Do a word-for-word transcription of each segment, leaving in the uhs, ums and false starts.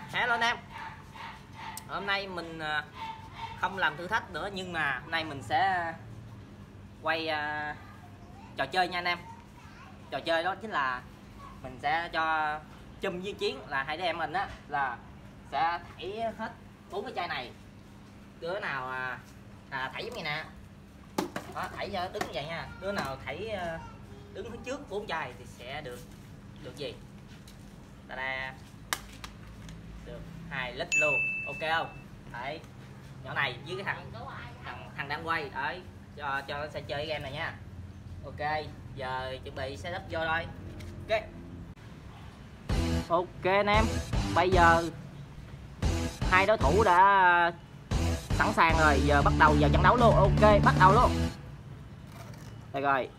Hello anh em. Hôm nay mình không làm thử thách nữa, nhưng mà hôm nay mình sẽ quay uh, trò chơi nha anh em. Trò chơi đó chính là mình sẽ cho Chum với Chiến là hai đứa em mình á, là sẽ thảy hết bốn cái chai này. Đứa nào à, à, thảy giống như nè đó, thảy cho đứng như vậy nha. Đứa nào thảy uh, đứng phía trước bốn chai thì sẽ được được gì? Ta-da, được hai lít luôn, ok không? Đấy, nhỏ này với cái thằng thằng, thằng đang quay đấy, cho cho nó sẽ chơi cái game này nha. Ok, giờ chuẩn bị setup vô thôi. Ok, ok anh em, bây giờ hai đối thủ đã sẵn sàng rồi, giờ bắt đầu vào trận đấu luôn. Ok, bắt đầu luôn. Đây rồi.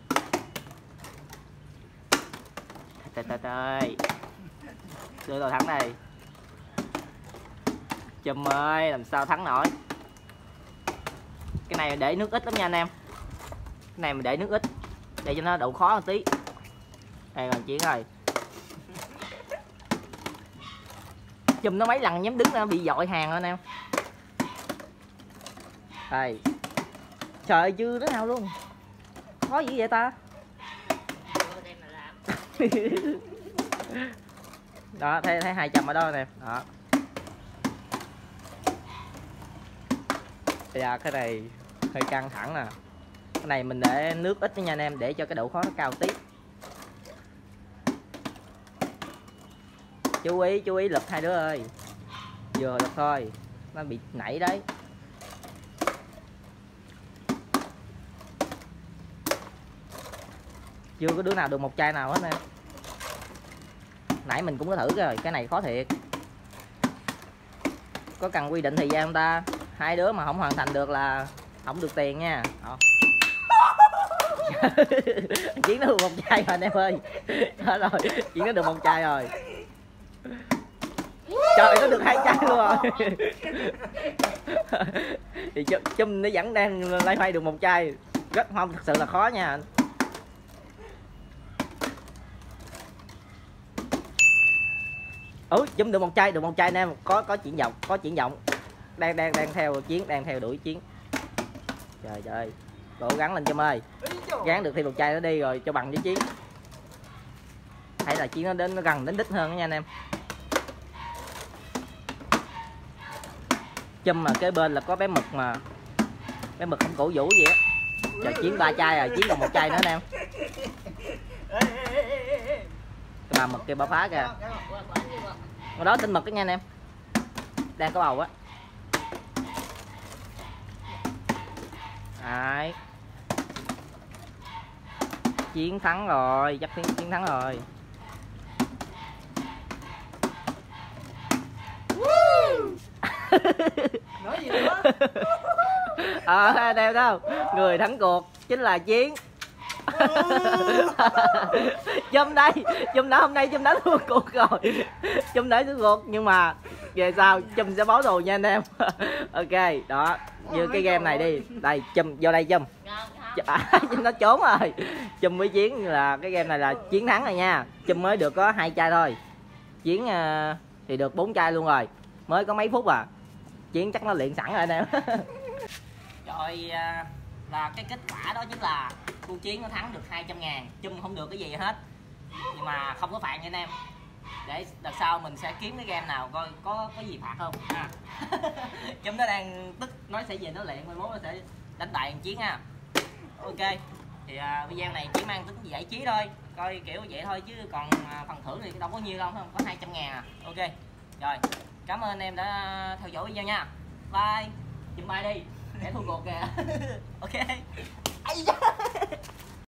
Trời trời trời, đưa tôi thắng này. Chum ơi, làm sao thắng nổi. Cái này để nước ít lắm nha anh em. Cái này mình để nước ít để cho nó độ khó một tí. Đây còn Chiến rồi. Chum nó mấy lần nhắm đứng nó bị dội hàng rồi anh em. Đây. Trời ơi, chưa đứa nào luôn. Khó gì vậy ta? Đó, thấy thấy hai trăm ở đó nè. Đó. Bây giờ cái này hơi căng thẳng nè. Cái này mình để nước ít nha anh em, để cho cái độ khó nó cao tí. Chú ý, chú ý lực hai đứa ơi. Vừa lực thôi, nó bị nảy đấy. Chưa có đứa nào được một chai nào hết nè. Nãy mình cũng có thử rồi, cái này khó thiệt. Có cần quy định thời gian không ta? Hai đứa mà không hoàn thành được là không được tiền nha. Chiến nó được một chai rồi anh em ơi. Đó rồi, Chiến nó được một chai rồi. Trời, nó được hai chai luôn rồi. Thì Chum nó vẫn đang loay hoay được một chai. Rất không, thật sự là khó nha. Ừ, Chum được một chai, được một chai nè, có có triển vọng, có triển vọng. Đang đang đang theo Chiến, đang theo đuổi Chiến. Trời trời, cố gắng lên Chum ơi. Gán được thêm một chai nó đi rồi cho bằng với Chiến. Hay là Chiến nó đến nó gần đến đích hơn đó nha anh em. Chum mà kế bên là có bé Mực mà. Bé Mực không cổ vũ gì á. Trời, Chiến ba chai rồi, Chiến còn một chai nữa anh em. Cái bà Mực kia bà phá kìa. Ở đó tên Mực đó nha anh em. Đang có bầu á. Đấy. Chiến thắng rồi, chắc Chiến, Chiến thắng rồi. Nói gì nữa? Ờ, à, đeo đâu. Người thắng cuộc chính là Chiến. Chum đây, Chum đã hôm nay Chum đã thua cuộc rồi. Chum đã thua cuộc nhưng mà về sau Chum sẽ báo thù nha anh em. Ok, đó, như cái game này đi. Đây, Chum vô đây Chum. À, nó trốn rồi. Chum với Chiến là cái game này là Chiến thắng rồi nha. Chum mới được có hai chai thôi. Chiến uh, thì được bốn chai luôn rồi. Mới có mấy phút à. Chiến chắc nó luyện sẵn rồi anh em. Rồi uh, là cái kết quả đó chính là cô Chiến nó thắng được hai trăm ngàn, Chum không được cái gì hết. Nhưng mà không có phạt nha anh em. Để đợt sau mình sẽ kiếm cái game nào coi có có gì phạt không ha. Chum nó đang tức nói sẽ về nó luyện, mai mốt nó sẽ đánh đại thằng Chiến ha. Ok, thì uh, video này chỉ mang tính giải trí thôi, coi kiểu vậy thôi, chứ còn uh, phần thưởng thì đâu có nhiêu đâu, không có hai trăm ngàn à. Ok, rồi cảm ơn anh em đã theo dõi video nha. Bye. Chum bye đi, để thua cuộc kìa. Ok.